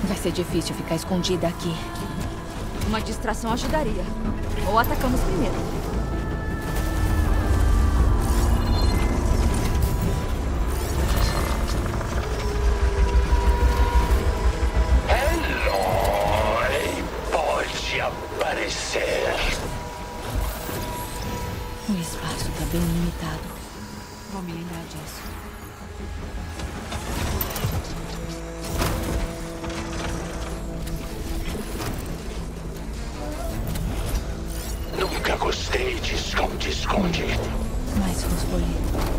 Vai ser difícil ficar escondida aqui. Uma distração ajudaria. Ou atacamos primeiro. Eloy pode aparecer. O espaço tá bem limitado. Vou me lembrar disso. Nunca gostei de esconde-esconde. Mais fosfolito.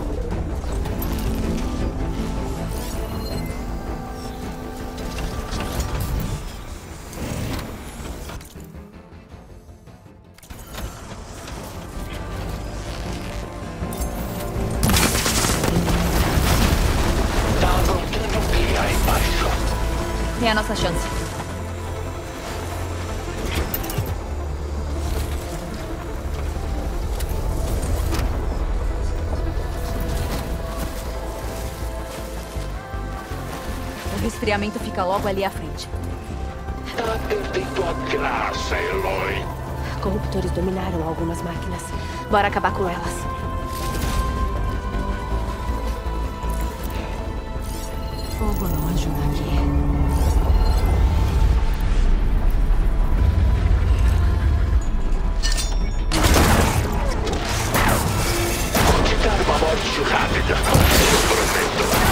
Tá aprontando o que aí embaixo? É a nossa chance. O resfriamento fica logo ali à frente. Tá perdendo a graça, Eloy. Corruptores dominaram algumas máquinas. Bora acabar com elas. Fogo não ajuda aqui. Vou te dar uma morte rápida. Eu prometo.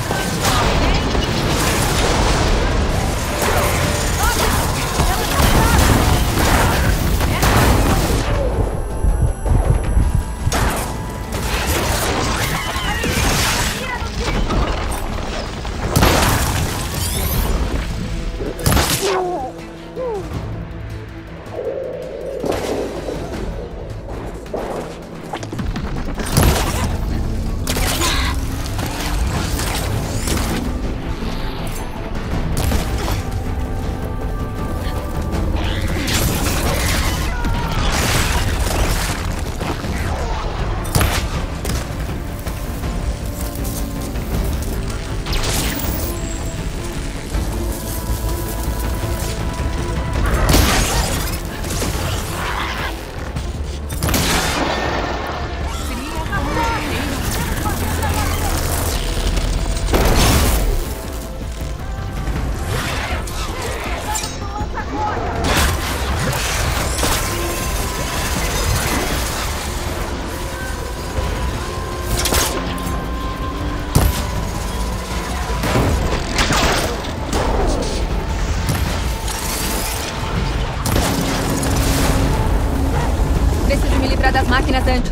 Preciso me livrar das máquinas antes.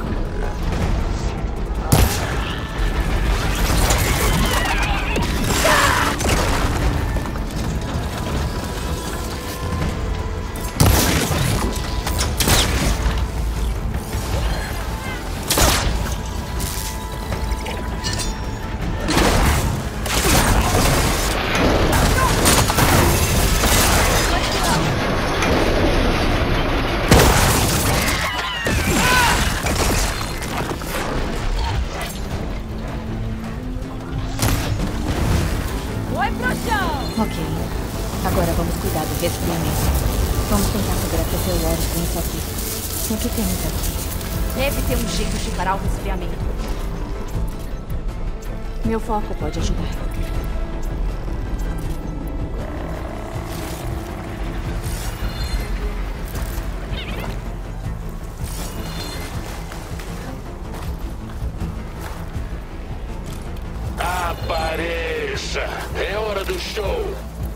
Ok. Agora vamos cuidar do resfriamento. Vamos tentar sobreaquecer o óleo com isso aqui. O que temos aqui? Deve ter um jeito de parar o resfriamento. Meu foco pode ajudar. Apareça! É hora do show!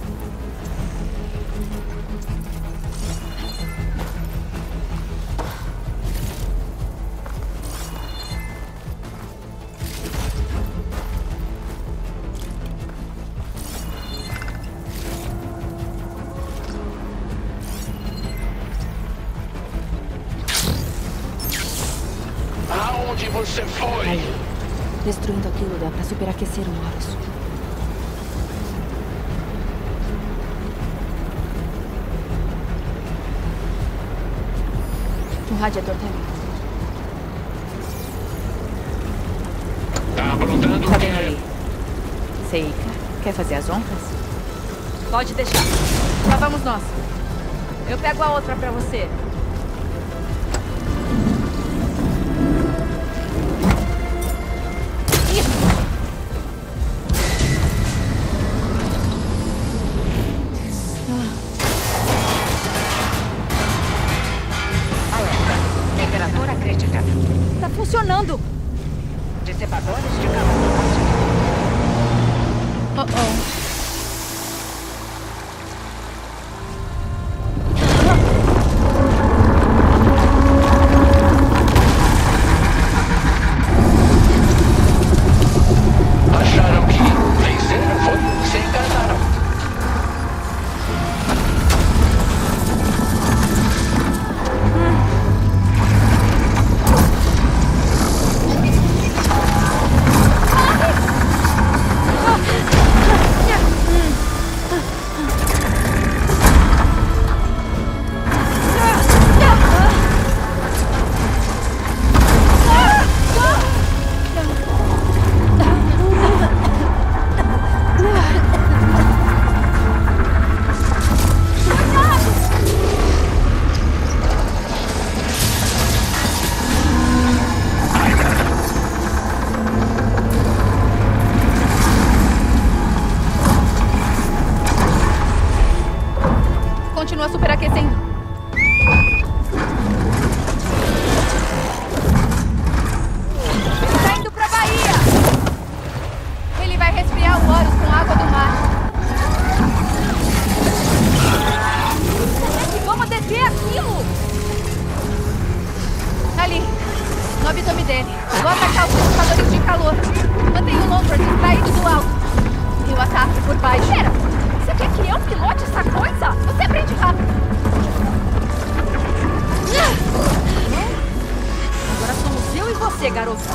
Aonde você foi? Aí. Destruindo aquilo dá pra superaquecer o Horus. O radiador tá ali. Tá aprontando o Tá quê? vendo ali? Seika, quer fazer as honras? Pode deixar. Lá vamos nós. Eu pego a outra pra você. Temperatura crítica. Tá funcionando. Dissipadores de calor. Oh. Acharam que venceram? Foi? Se enganaram. Continua superaquecendo. Ele tá indo pra Bahia. Ele vai resfriar o Horus com água do mar. Como é que vamos deter aquilo? Ali, no abdômen dele. Vou atacar os dissipadores de calor. Mantenha o Longford distraído do alto. Eu ataco por baixo. Pera, você quer que eu pilote essa coisa? Você aprende rápido. Agora somos eu e você, garoto.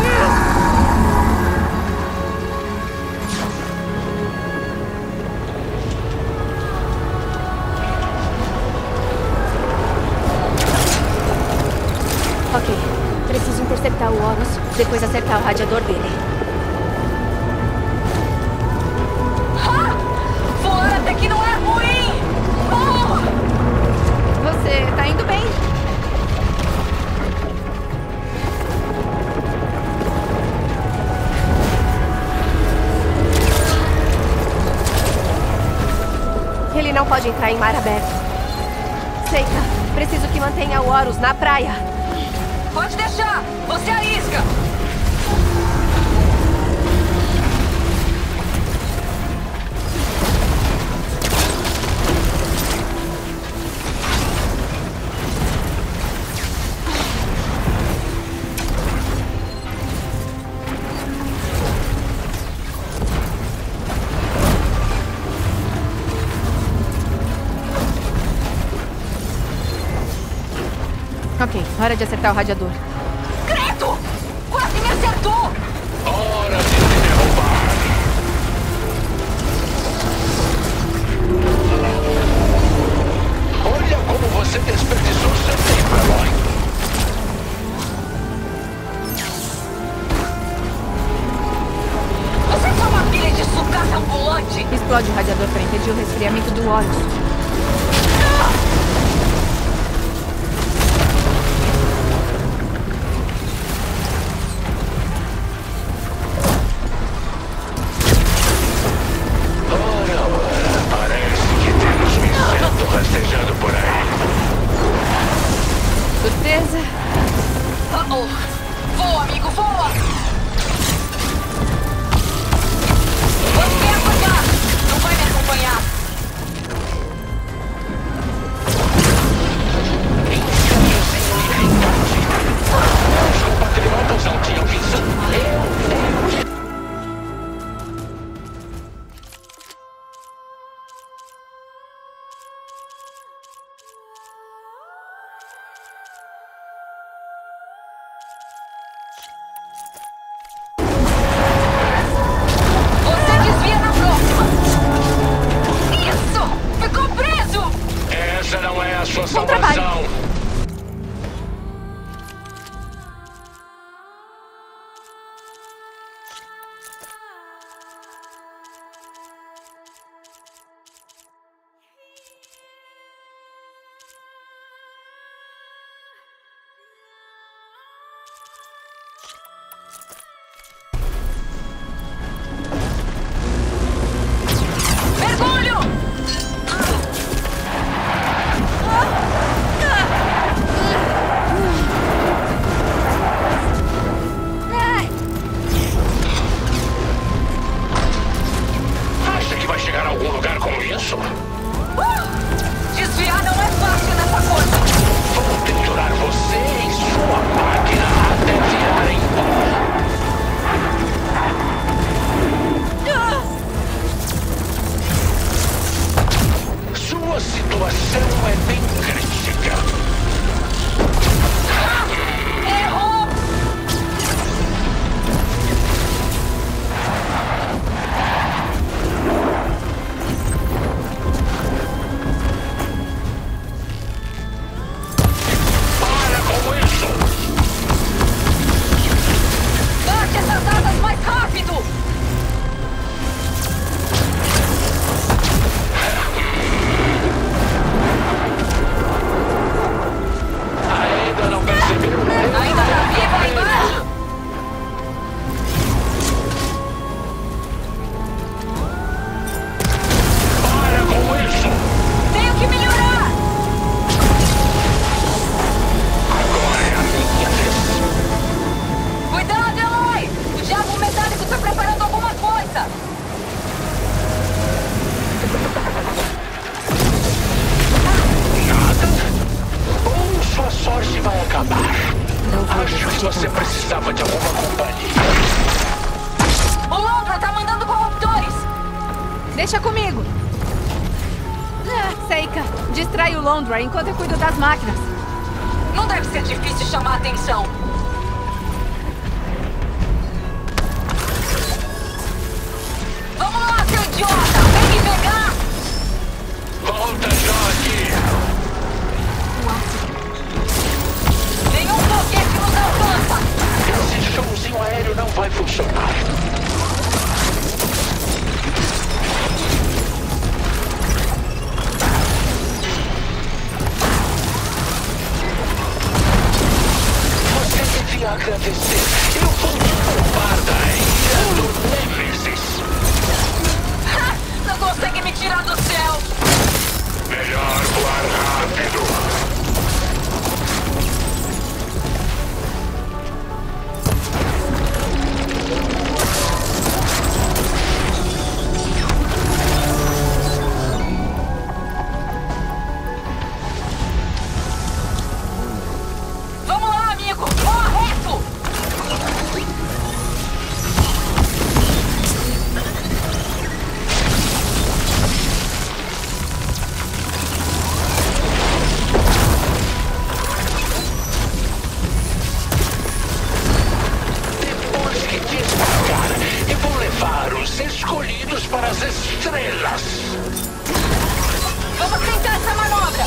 Ok. Preciso interceptar o Horus, depois acertar o radiador dele. Voar até que não é ruim! Você tá indo bem. Ele não pode entrar em mar aberto. Seika, preciso que mantenha o Horus na praia. Pode deixar! Você arrisca! Ok, hora de acertar o radiador. Credo! Quase me acertou! Hora de se derrubar. Olha como você desperdiçou seu tempo, Eloy. Você é só uma pilha de sucata ambulante! Explode o radiador para impedir o resfriamento do Horus. Parece que temos um inseto rastejando por aí. Surpresa. Voa, amigo, voa! Você é apanhar! Não vai me acompanhar! Os compatriotas não tinham visão. Você desvia na próxima! Isso! Ficou preso! Essa não é a sua Bom trabalho. salvação. isso. Desviar não é fácil nessa coisa. Vou triturar você e sua máquina até virar em pó. Sua situação é bem crítica. Errou! Para com isso! Bate essas asas mais rápido! Ainda não percebeu? Ainda tá viva aí embaixo? Para com isso! Tenho que melhorar! Agora é a minha vez. Cuidado, Eloy! O diabo metálico tá preparando alguma coisa! Nada? Ou sua sorte vai acabar? Não vou Acho que desistir você tão precisava de alguma companhia. O Londra tá mandando corruptores! Deixa comigo. Seika, distrai o Londra enquanto eu cuido das máquinas. Não deve ser difícil chamar a atenção. Vamos lá, seu idiota! Vem me pegar! Volta já aqui! Nenhum foguete nos alcança! Esse showzinho aéreo não vai funcionar. Você devia agradecer. Eu vou te poupar da ira do Nemesis. Ha! Não consegue me tirar do céu! Melhor voar rápido. Vamos lá, amigo! Voa reto! Depois que descarregar, eu vou levar os escolhidos para as estrelas. Vamos tentar essa manobra!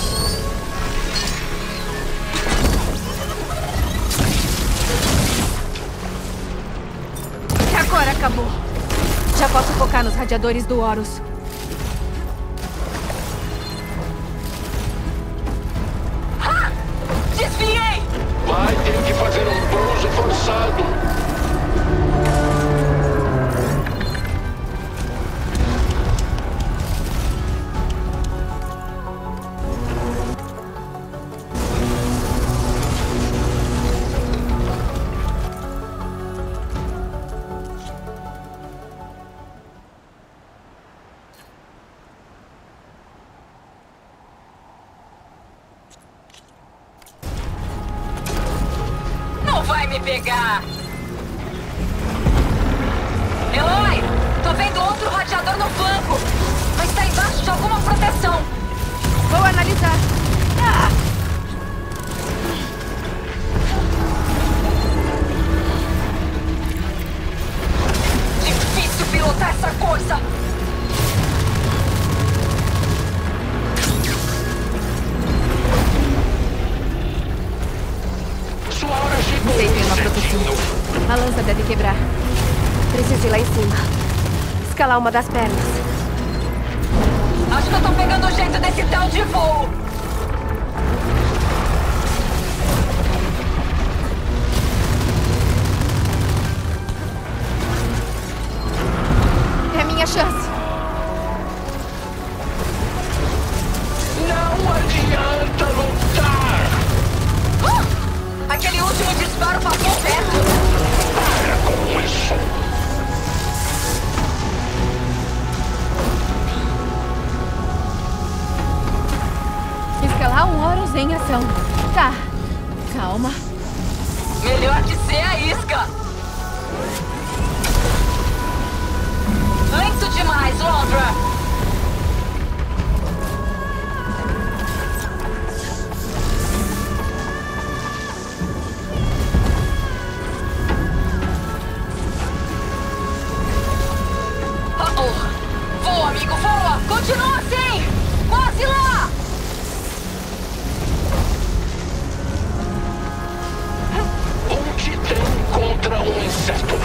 Que agora acabou. Já posso focar nos radiadores do Horus. Ha! Desviei! Vai ter que fazer um pouso forçado. Não vai me pegar! Eloy! Tô vendo outro radiador no flanco! Mas tá embaixo de alguma proteção! Vou analisar. Ah! Difícil pilotar essa coisa! Sua hora chegou. Sei, tem uma proteção. Zetinho. A lança deve quebrar. Preciso ir lá em cima. Escalar uma das pernas. Acho que eu tô pegando o jeito desse tal de voo! É a minha chance. Não adianta lutar. Aquele último disparo passou perto! Para com isso. Há um Horus em ação. Tá. Calma. Melhor que ser a isca. Lento demais, Londra. Voa, amigo, voa! Continua assim! Quase lá! Um titã contra um inseto.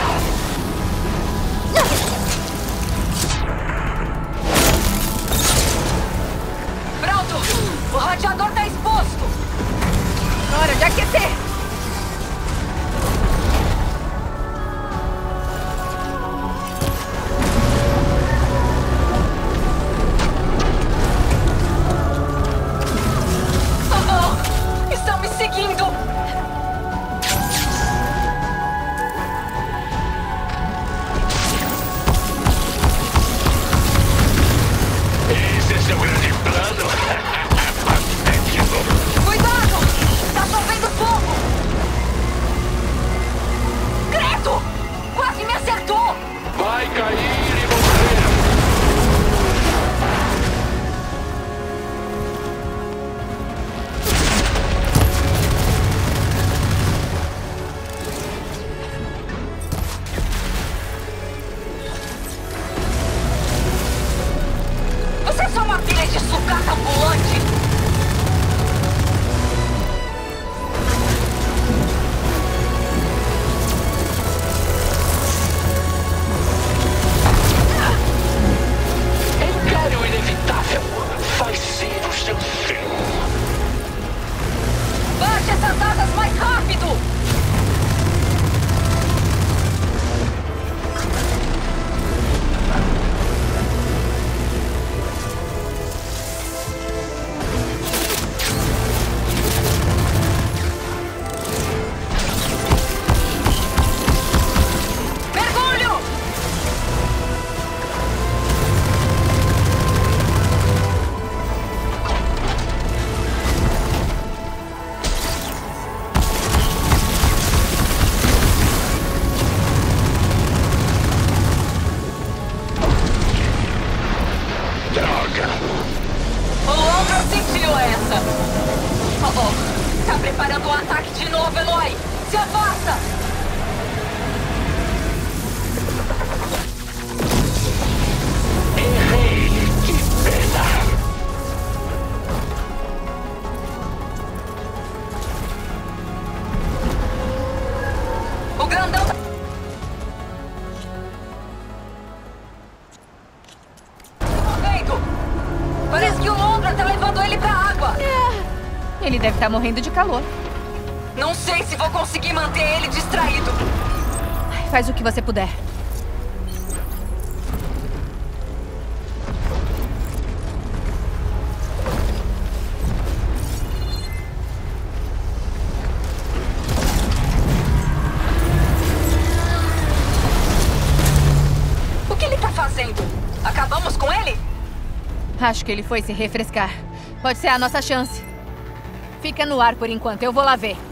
Pronto! O radiador tá exposto! Hora de aquecer! Tá preparando um ataque de novo, Eloy! Se afasta! Errei! Que pena! O grandão tá... Feito! Parece que o Londra tá levando ele pra água! Ele deve estar morrendo de calor. Não sei se vou conseguir manter ele distraído. Faz o que você puder. O que ele tá fazendo? Acabamos com ele? Acho que ele foi se refrescar. Pode ser a nossa chance. Fica no ar por enquanto, eu vou lá ver.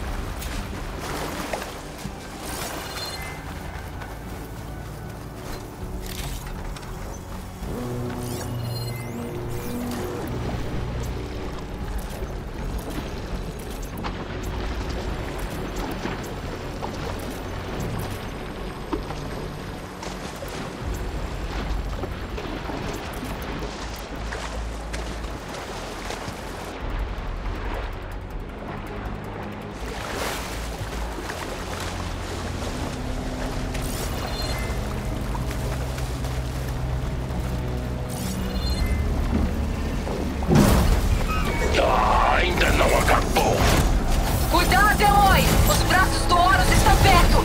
Ainda não acabou. Cuidado, Eloy! Os braços do Horus estão perto!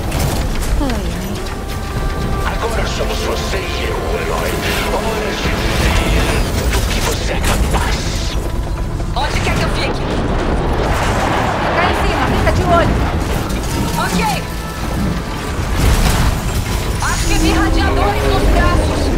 Agora somos você e eu, Eloy. Hora de ver do que você é capaz. Onde quer que eu fique? Cá em cima, fica de olho. Ok! Acho que vi radiadores nos braços!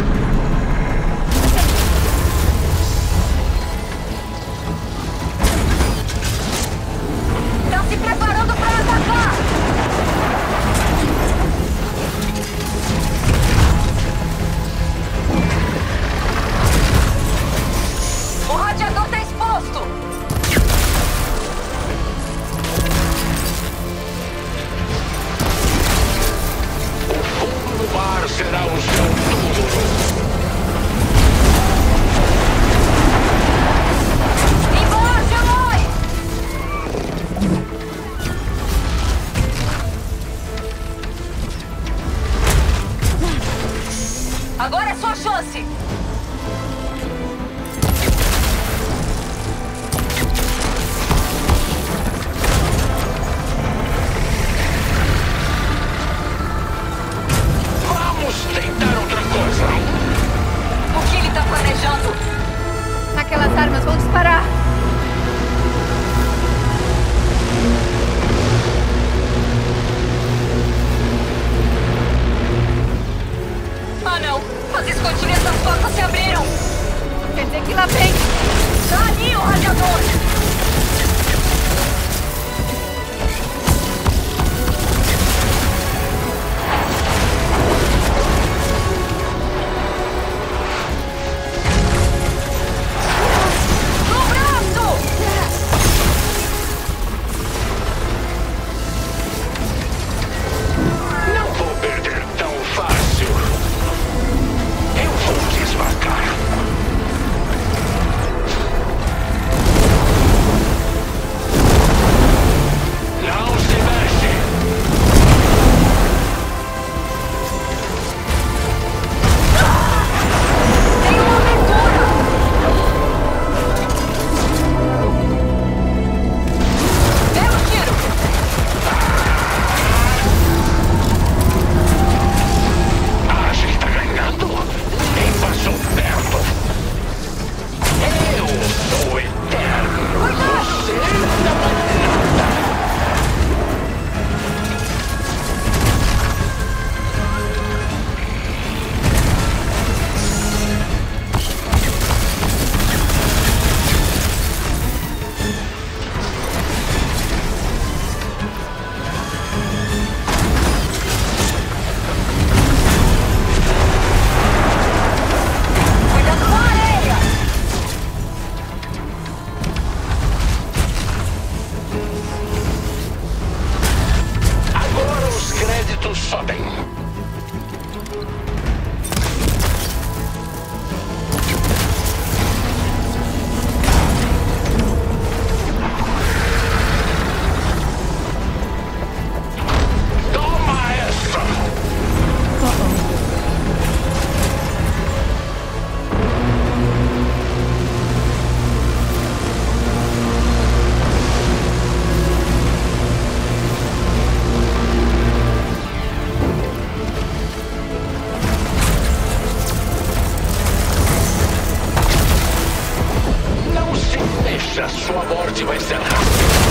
combate vai ser rápido.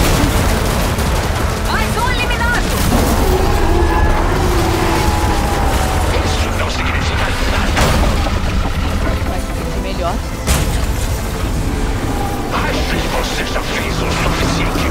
Mais um eliminado! Isso não significa nada. Vai se sentir melhor. Acho que você já fez o suficiente.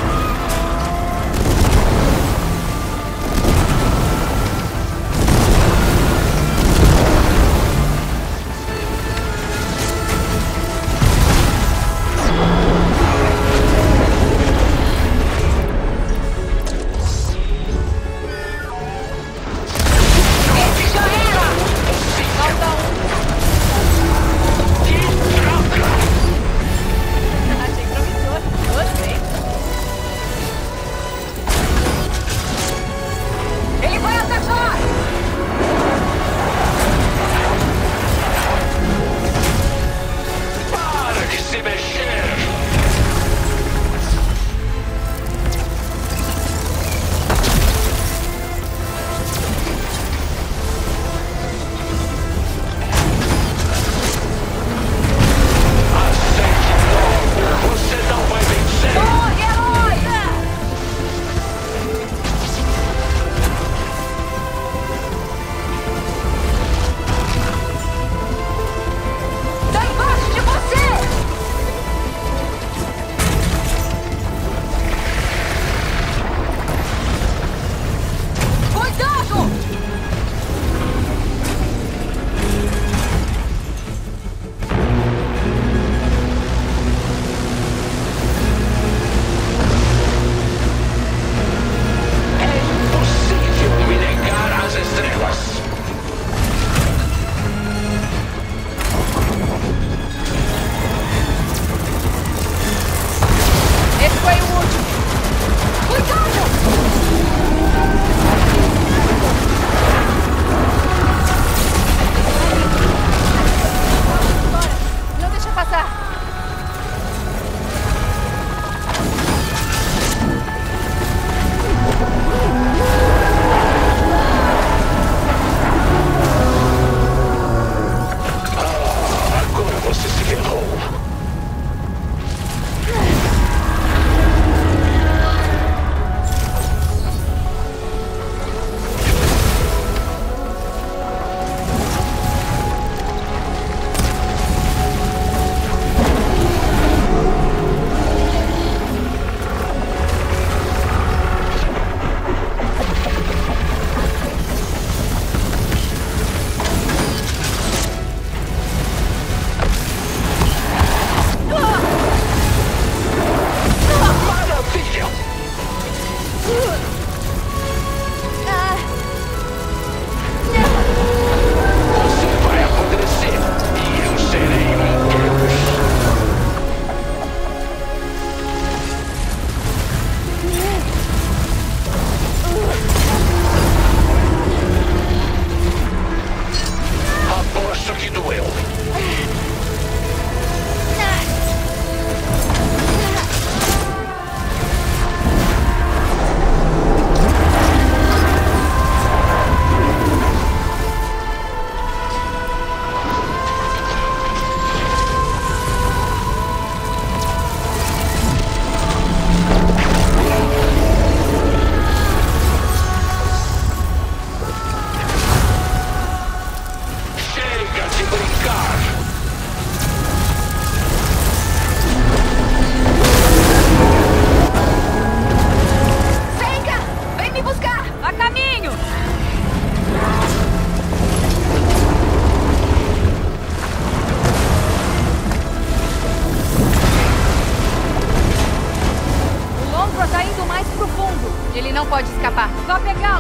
Ele não pode escapar. Vá pegá-lo!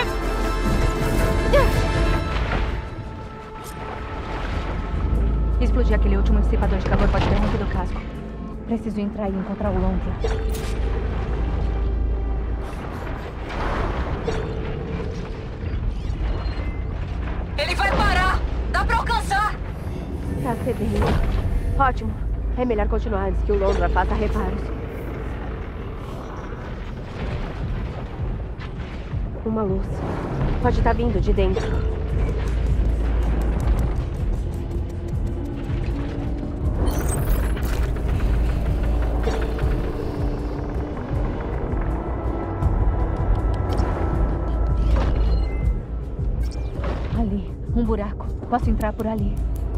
Explodir aquele último dissipador de calor pode ter rompido o casco. Preciso entrar e encontrar o Londra. Ele vai parar! Dá pra alcançar! Tá cedendo. Ótimo. É melhor continuar antes que o Londra faça reparos. Uma luz. Pode estar vindo de dentro. Posso entrar por ali.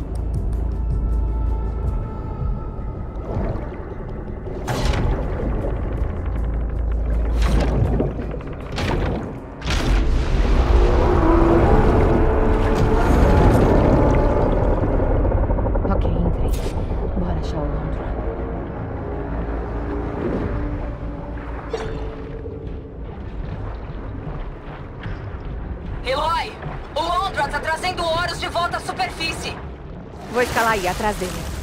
Ok, entrei. Bora achar o Londra. Eloy! O Londra tá trazendo o Horus de volta à superfície! Vou escalar aí, atrás dele.